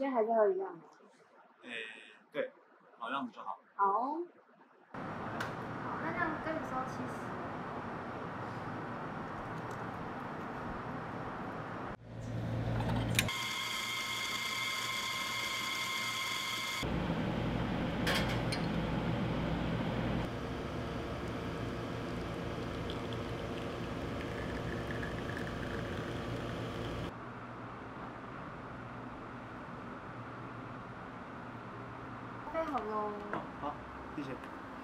天还是喝一样吗？ 对，老样子就好。 好。好，那这样跟你收70。咖啡好喽。 好，谢谢。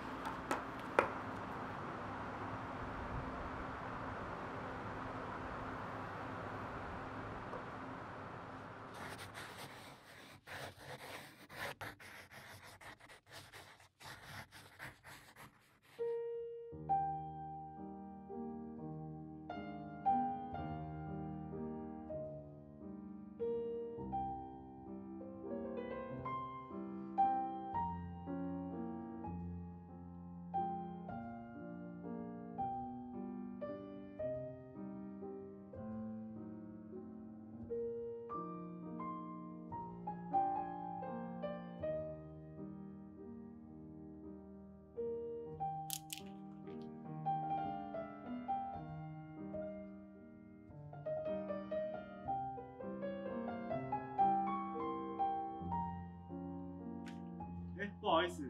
不好意思，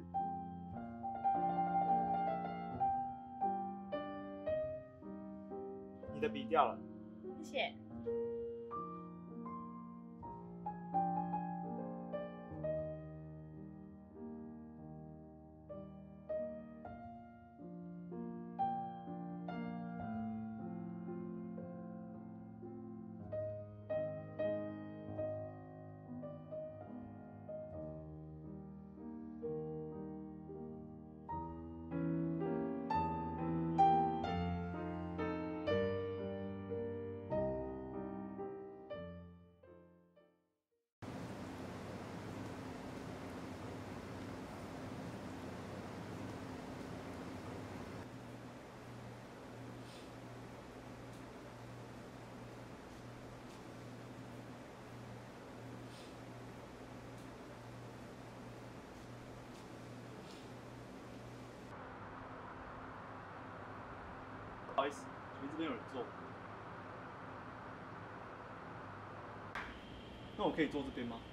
你的笔掉了。 谢谢。 不好意思，你这边有人坐。那我可以坐这边吗？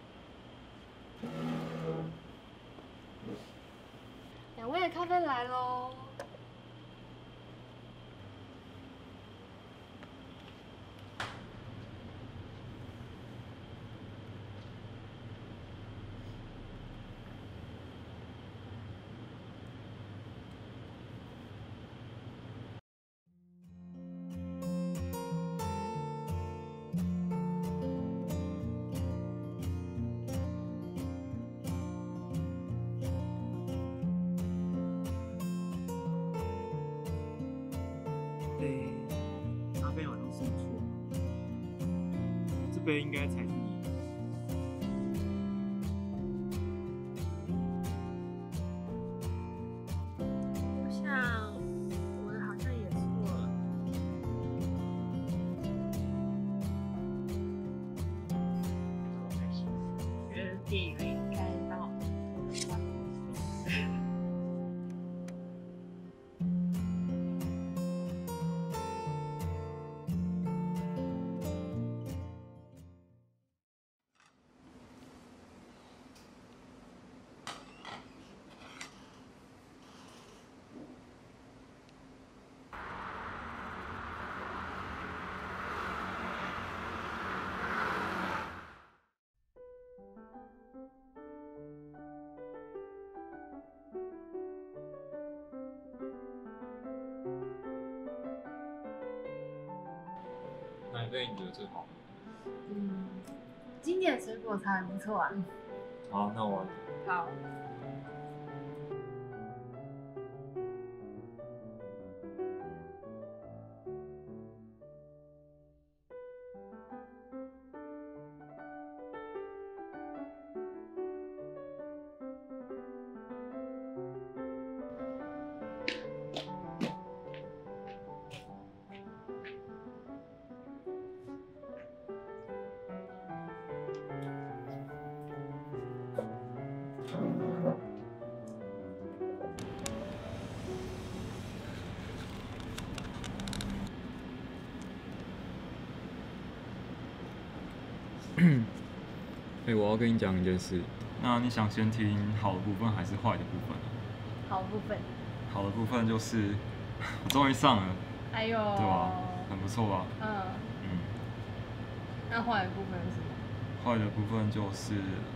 2位的咖啡来喽。 咖啡好像送错，这杯应该才是你的。 我想我的好像也错了。觉得店员应该帮我换。 哪一杯你觉得最好？ 今年的水果茶还不错啊。 好，那我。 好。 我要跟你讲一件事。 那你想先听好的部分还是坏的部分？ 好部分。 好的部分就是我终于上了， 哎呦， 对吧？很不错吧？ 那坏的部分是什么？ 坏的部分就是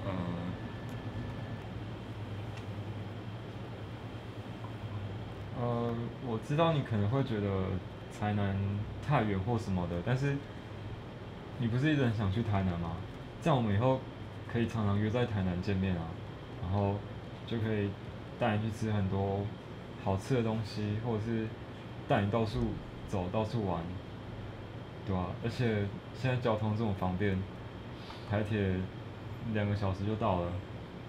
我知道你可能会觉得台南太远或什么的，但是你不是一直很想去台南吗？这样我们以后可以常常约在台南见面啊，然后就可以带你去吃很多好吃的东西，或者是带你到处走、到处玩，对吧？而且现在交通这么方便，台铁2个小时就到了。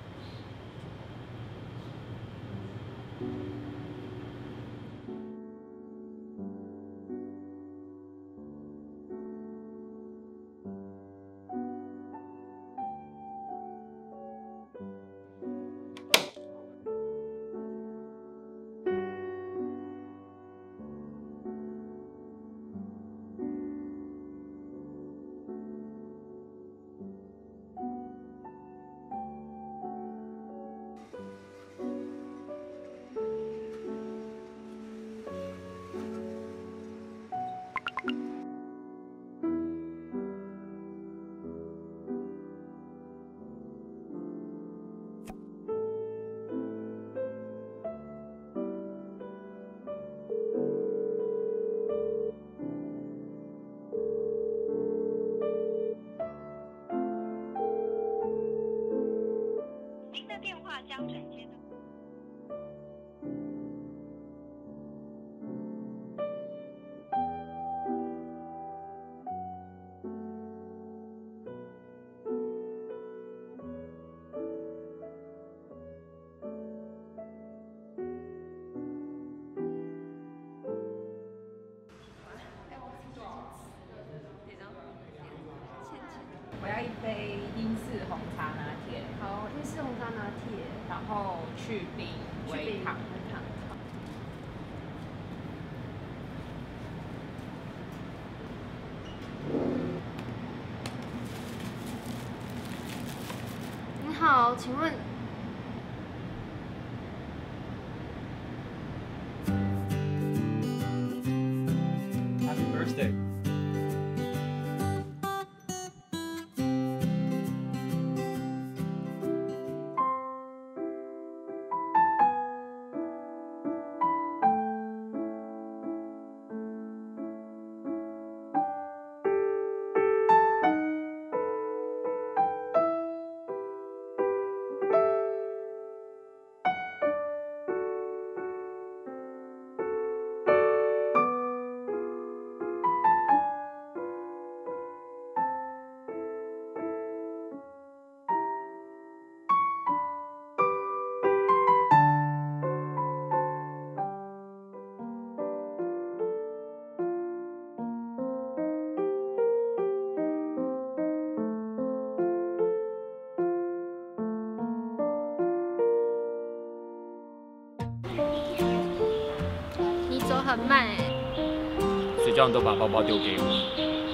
电话将转接到。 我要一杯英式红茶拿铁。 好，英式红茶拿铁， 然后去冰微糖。 您好，请问 ？Happy birthday！ 你走很慢哎， 谁叫你都把包包丢给我？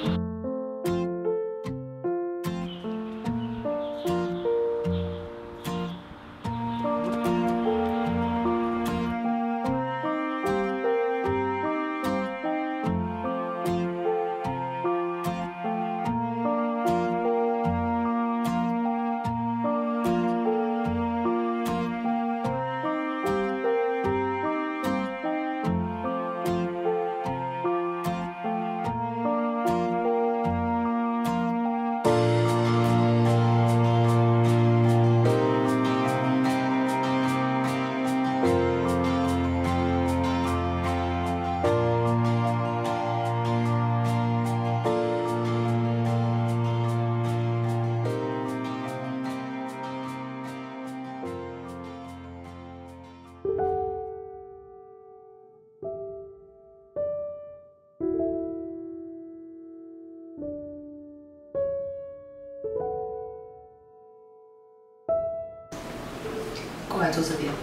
过来坐这边。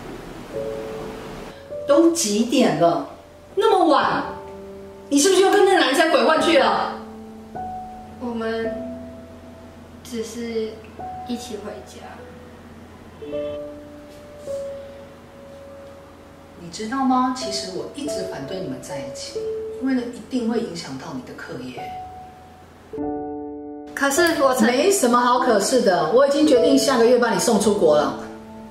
都几点了，那么晚，你是不是又跟那男人在鬼混去了？ 我们只是一起回家。 你知道吗？其实我一直反对你们在一起，因为呢一定会影响到你的课业。 可是我没什么好可是的，我已经决定下个月把你送出国了。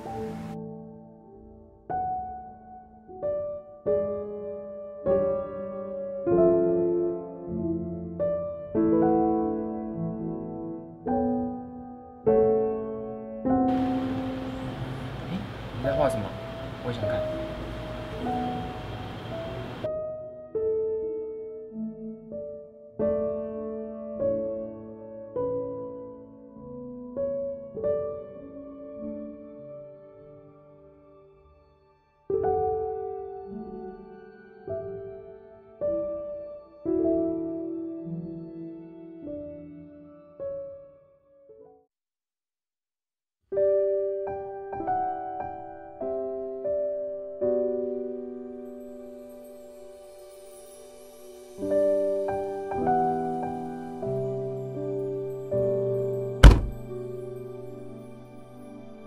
你在画什么？我也想看。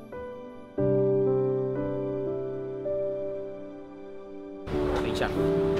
等一下。